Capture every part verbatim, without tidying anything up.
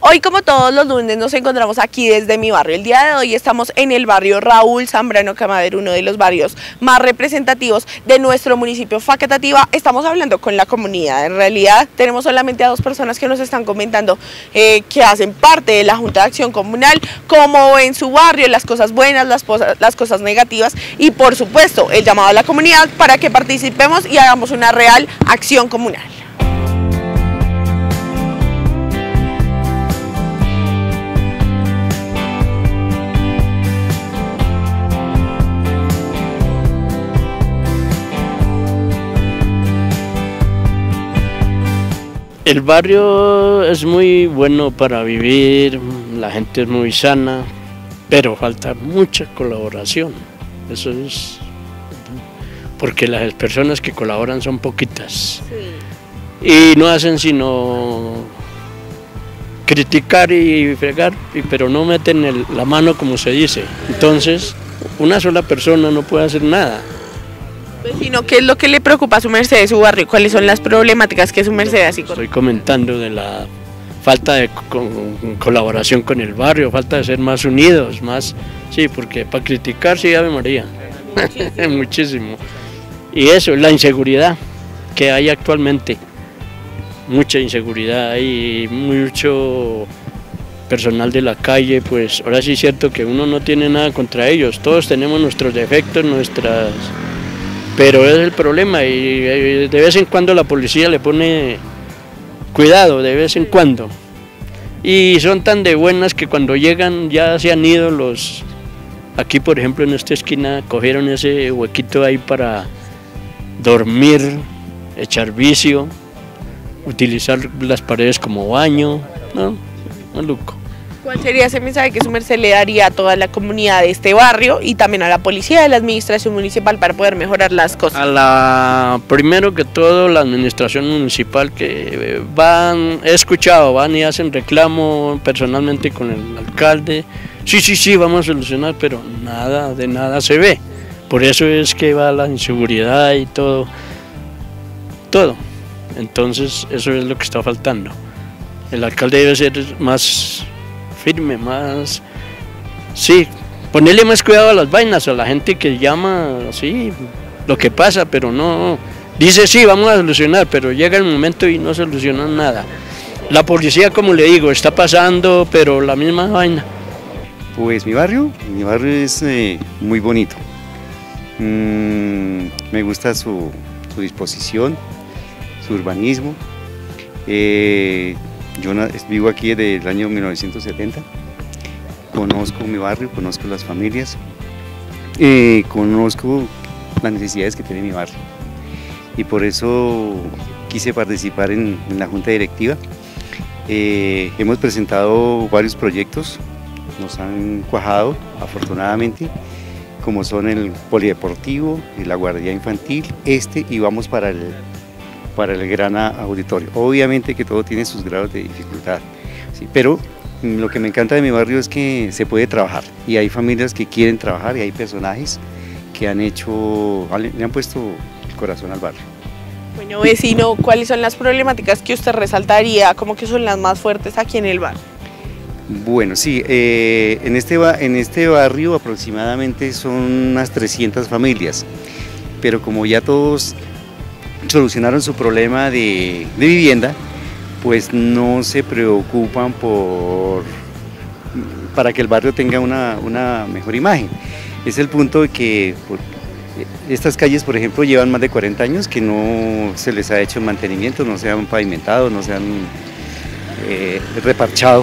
Hoy, como todos los lunes, nos encontramos aquí desde mi barrio. El día de hoy estamos en el barrio Raúl Zambrano Camadero, uno de los barrios más representativos de nuestro municipio Facatativá. Estamos hablando con la comunidad. En realidad tenemos solamente a dos personas que nos están comentando eh, que hacen parte de la Junta de Acción Comunal, cómo ven su barrio, las cosas buenas, las, las cosas negativas y, por supuesto, el llamado a la comunidad para que participemos y hagamos una real acción comunal. El barrio es muy bueno para vivir, la gente es muy sana, pero falta mucha colaboración. Eso es porque las personas que colaboran son poquitas. Sí. Y no hacen sino criticar y fregar, pero no meten el, la mano, como se dice. Entonces, una sola persona no puede hacer nada. Vecino, ¿qué es lo que le preocupa a su merced de su barrio? ¿Cuáles son las problemáticas que su merced así con... Estoy comentando de la falta de co colaboración con el barrio, falta de ser más unidos, más, sí, porque para criticar sí, Ave María, muchísimo. Muchísimo. Y eso, la inseguridad que hay actualmente, mucha inseguridad, hay mucho personal de la calle, pues ahora sí es cierto que uno no tiene nada contra ellos, todos tenemos nuestros defectos, nuestras... Pero es el problema y de vez en cuando la policía le pone cuidado, de vez en cuando. Y son tan de buenas que cuando llegan ya se han ido los... Aquí, por ejemplo, en esta esquina cogieron ese huequito ahí para dormir, echar vicio, utilizar las paredes como baño, ¿no? Maluco. ¿Cuál sería ese mensaje que su merced le daría a toda la comunidad de este barrio y también a la policía de la administración municipal para poder mejorar las cosas? A la, primero que todo, la administración municipal, que van, he escuchado, van y hacen reclamo personalmente con el alcalde, sí, sí, sí, vamos a solucionar, pero nada, de nada se ve. Por eso es que va la inseguridad y todo, todo. Entonces, eso es lo que está faltando. El alcalde debe ser más firme, más, sí, ponerle más cuidado a las vainas, a la gente que llama, sí, lo que pasa, pero no, dice sí, vamos a solucionar, pero llega el momento y no solucionan nada. La policía, como le digo, está pasando, pero la misma vaina. Pues mi barrio, mi barrio es eh, muy bonito, mm, me gusta su, su disposición, su urbanismo. eh, Yo vivo aquí desde el año mil novecientos setenta, conozco mi barrio, conozco las familias, eh, conozco las necesidades que tiene mi barrio y por eso quise participar en, en la junta directiva. Eh, hemos presentado varios proyectos, nos han cuajado afortunadamente, como son el polideportivo, la guardería infantil, este y vamos para el para el gran auditorio. Obviamente que todo tiene sus grados de dificultad, ¿sí? Pero lo que me encanta de mi barrio es que se puede trabajar y hay familias que quieren trabajar y hay personajes que han hecho, le han puesto el corazón al barrio. Bueno, vecino, ¿cuáles son las problemáticas que usted resaltaría como que son las más fuertes aquí en el barrio? Bueno, sí, eh, en, este, en este barrio aproximadamente son unas trescientas familias, pero como ya todos solucionaron su problema de, de vivienda, pues no se preocupan por para que el barrio tenga una, una mejor imagen. Es el punto de que por, estas calles, por ejemplo, llevan más de cuarenta años que no se les ha hecho mantenimiento, no se han pavimentado, no se han eh, reparchado.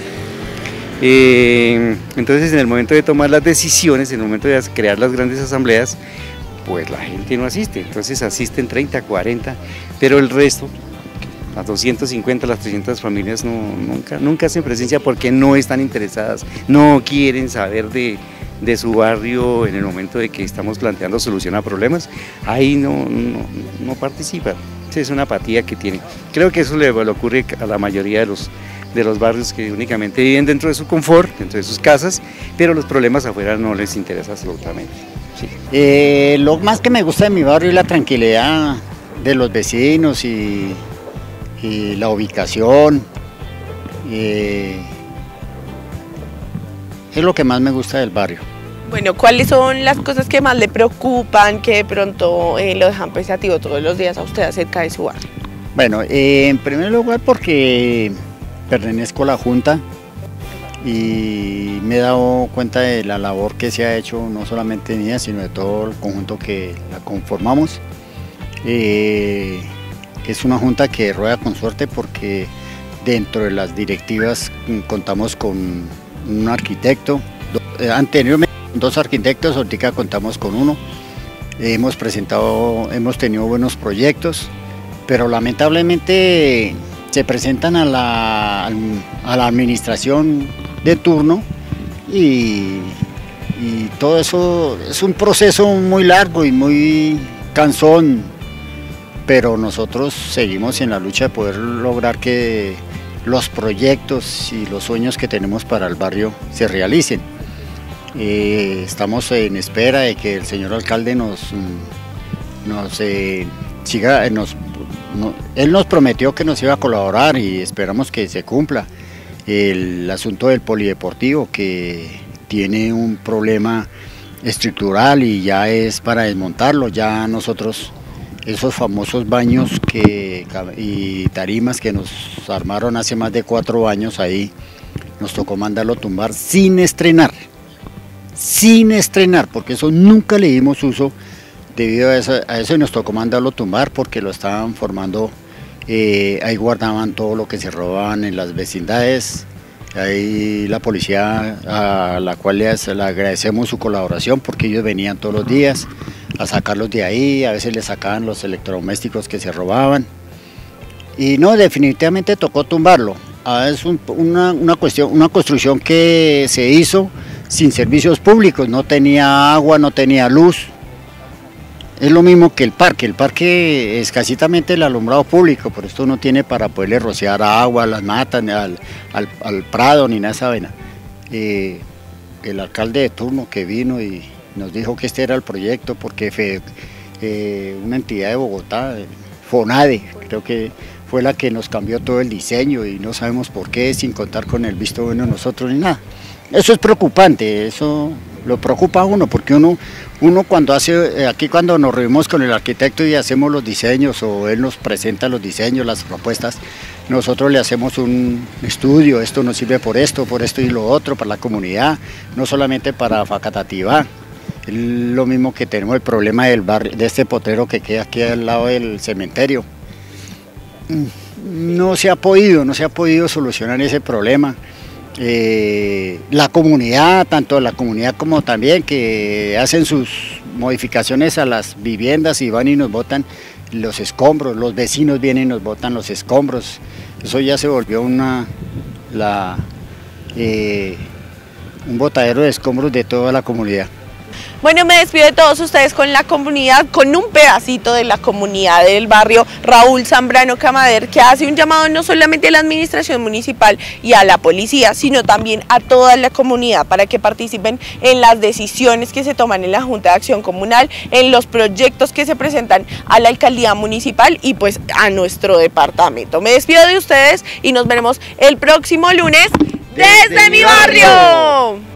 Eh, entonces, en el momento de tomar las decisiones, en el momento de crear las grandes asambleas, pues la gente no asiste, entonces asisten treinta, cuarenta, pero el resto, las doscientas cincuenta, las trescientas familias no, nunca, nunca hacen presencia porque no están interesadas, no quieren saber de, de su barrio en el momento de que estamos planteando solucionar problemas, ahí no, no, no participan, es una apatía que tienen. Creo que eso le, le ocurre a la mayoría de los, de los barrios que únicamente viven dentro de su confort, dentro de sus casas, pero los problemas afuera no les interesa absolutamente. Sí. Eh, lo más que me gusta de mi barrio es la tranquilidad de los vecinos y, y la ubicación, eh, es lo que más me gusta del barrio. Bueno, ¿cuáles son las cosas que más le preocupan, que de pronto eh, lo dejan pensativo todos los días a usted acerca de su barrio? Bueno, eh, en primer lugar porque pertenezco a la Junta y me he dado cuenta de la labor que se ha hecho, no solamente mía, sino de todo el conjunto que la conformamos. Eh, es una Junta que rueda con suerte porque dentro de las directivas contamos con un arquitecto, anteriormente dos arquitectos, ahorita contamos con uno. Hemos presentado, hemos tenido buenos proyectos, pero lamentablemente se presentan a la, a la administración de turno y, y todo eso es un proceso muy largo y muy cansón, pero nosotros seguimos en la lucha de poder lograr que los proyectos y los sueños que tenemos para el barrio se realicen. Eh, estamos en espera de que el señor alcalde nos, nos eh, siga, nos, no, él nos prometió que nos iba a colaborar y esperamos que se cumpla. El asunto del polideportivo, que tiene un problema estructural y ya es para desmontarlo. Ya nosotros, esos famosos baños que, y tarimas que nos armaron hace más de cuatro años ahí, nos tocó mandarlo tumbar sin estrenar, sin estrenar, porque eso nunca le dimos uso. Debido a eso, a eso nos tocó mandarlo tumbar porque lo estaban formando. Eh, ahí guardaban todo lo que se robaban en las vecindades. Ahí la policía, a la cual le, le agradecemos su colaboración, porque ellos venían todos los días a sacarlos de ahí, a veces les sacaban los electrodomésticos que se robaban. Y no, definitivamente tocó tumbarlo. Ah, es un, una, una, cuestión, una construcción que se hizo sin servicios públicos, no tenía agua, no tenía luz. Es lo mismo que el parque, el parque es escasitamente el alumbrado público, por esto no tiene para poderle rociar agua a las matas, ni al, al, al prado, ni nada de esa vaina. Eh, el alcalde de turno que vino y nos dijo que este era el proyecto, porque fue eh, una entidad de Bogotá, FONADE, creo que fue la que nos cambió todo el diseño y no sabemos por qué, sin contar con el visto bueno de nosotros ni nada. Eso es preocupante, eso lo preocupa a uno, porque uno, uno cuando hace, aquí cuando nos reunimos con el arquitecto y hacemos los diseños, o él nos presenta los diseños, las propuestas, nosotros le hacemos un estudio, esto nos sirve por esto, por esto y lo otro, para la comunidad, no solamente para Facatativá. Es lo mismo que tenemos el problema del barrio, de este potrero que queda aquí al lado del cementerio. No se ha podido, no se ha podido solucionar ese problema. Eh, la comunidad, tanto la comunidad como también que hacen sus modificaciones a las viviendas y van y nos botan los escombros, los vecinos vienen y nos botan los escombros. Eso ya se volvió una, la, eh, un botadero de escombros de toda la comunidad. Bueno, me despido de todos ustedes con la comunidad, con un pedacito de la comunidad del barrio Raúl Zambrano Camader, que hace un llamado no solamente a la administración municipal y a la policía, sino también a toda la comunidad para que participen en las decisiones que se toman en la Junta de Acción Comunal, en los proyectos que se presentan a la alcaldía municipal y pues a nuestro departamento. Me despido de ustedes y nos veremos el próximo lunes desde, desde mi barrio. barrio.